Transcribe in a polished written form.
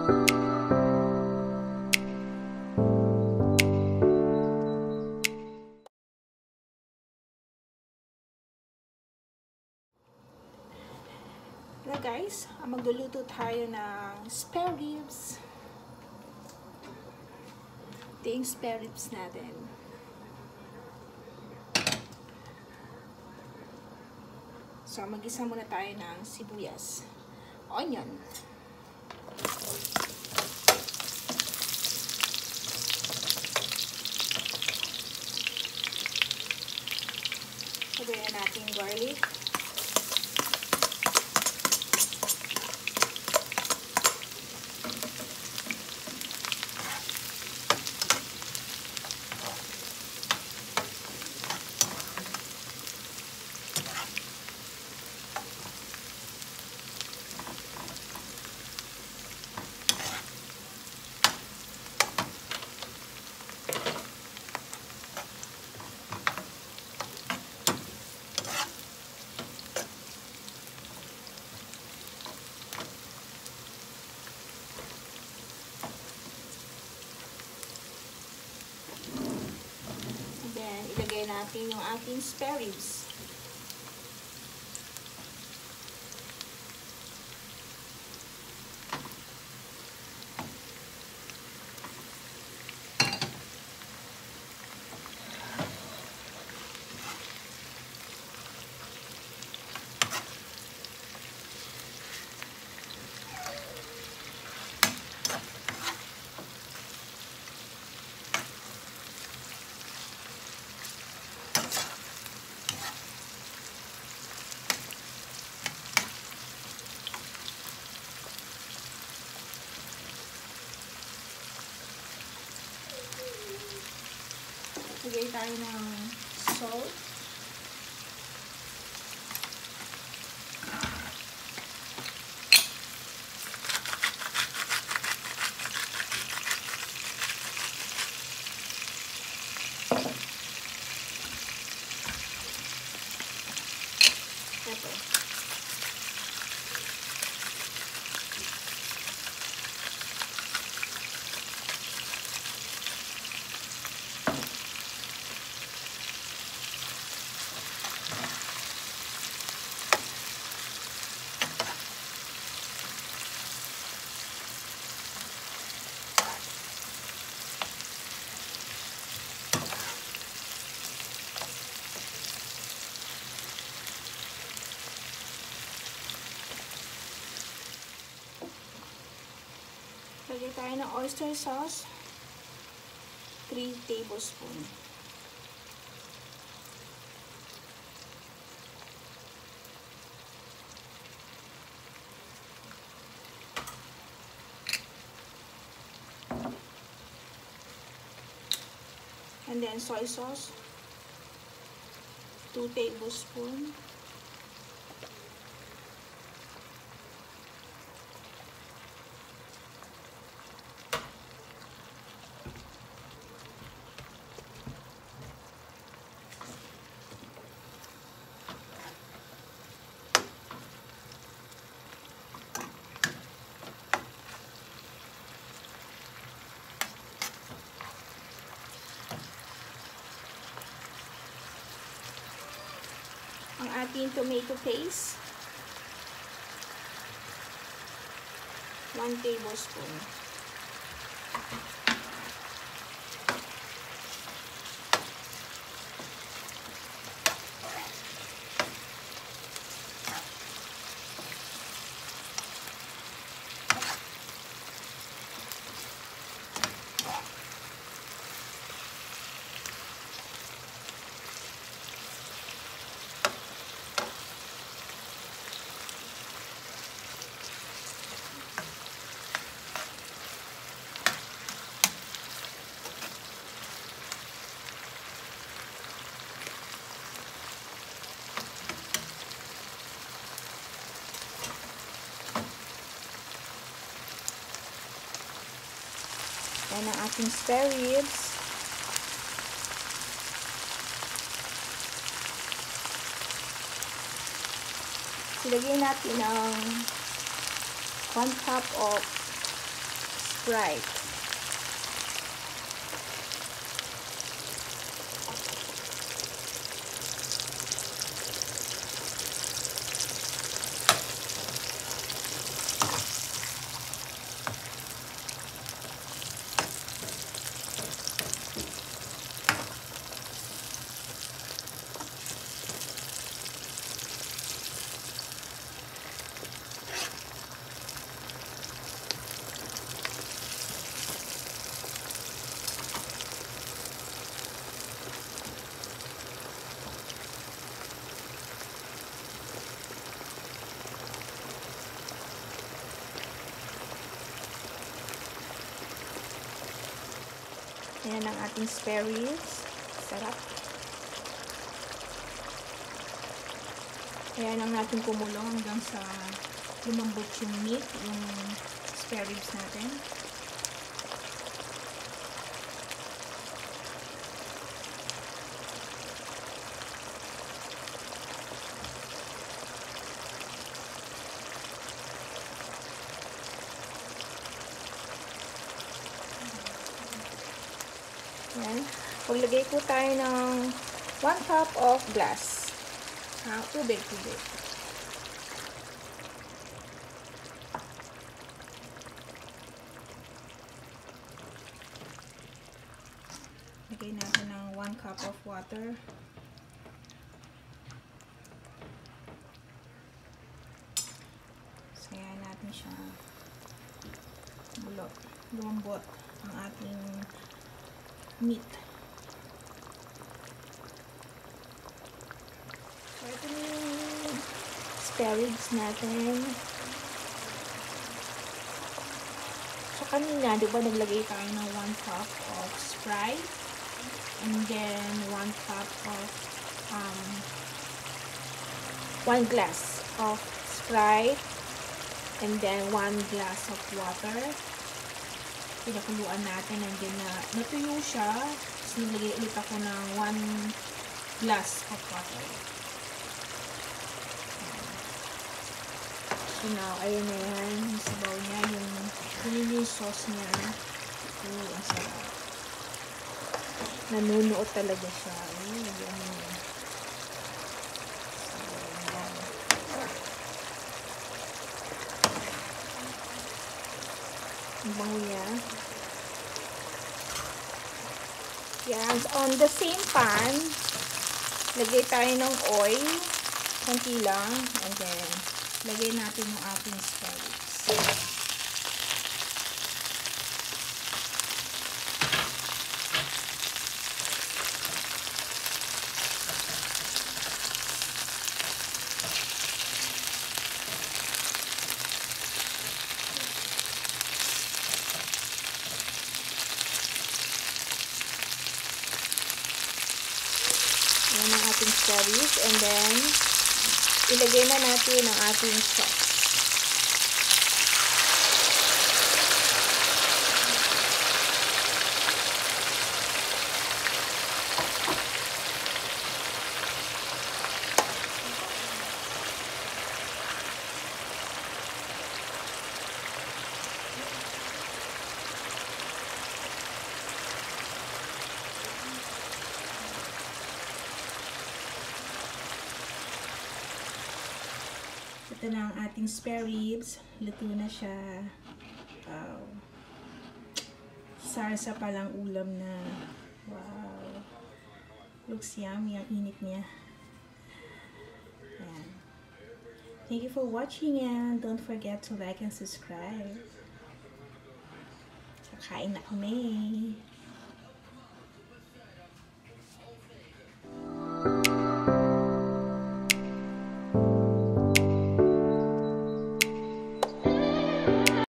Hello guys, magluluto tayo ng spare ribs. Ito yung spare ribs natin. So, mag-isa muna tayo ng sibuyas, onion, sabayan natin garlic, ilagay natin yung ating spare ribs. Lagay tayo ng salt. Pepper. Lagay tayo ng oyster sauce, 3 tablespoons. And then soy sauce, 2 tablespoons. Ang ating tomato paste, 1 tablespoon. Yan ang ating spare ribs. Ilagay natin ang 1 cup of Sprite. Ayan ang ating spare ribs. Sarap. Ayan ang natin kumulong hanggang sa lumambot yung meat, yung spare ribs natin. Ayan. Paglagay po tayo ng 1 cup of glass. Tubig. Lagay natin ng 1 cup of water. Sayain natin siya lumambot ang ating meat. So, ito yung spare ribs natin. So, kanina, diba naglagay tayo ng 1 cup of Sprite and then 1 cup of 1 glass of Sprite and then 1 glass of water. Pinakuluan natin and then natuyo siya. Tapos nilagay ulit ako ng 1 glass of water. So now, ayun na yan. Yung sabaw niya, yung sauce niya. Ang sarap. Nanunuot talaga siya. Ayun, lagyan mo yan. So, yan. Ang bango niya. Yan. On the same pan, lagay tayo ng oil. Konti lang. And then, lagay natin yung ating spare ribs. Yan ang ating spare ribs. And then, ilagay na natin ang ating sauce. Ito na ang ating spare ribs. Luto na siya. Wow. Sarsa palang ulam na. Wow. Looks yummy. Ang init niya. Ayan. Thank you for watching and don't forget to like and subscribe. Kakain na kami.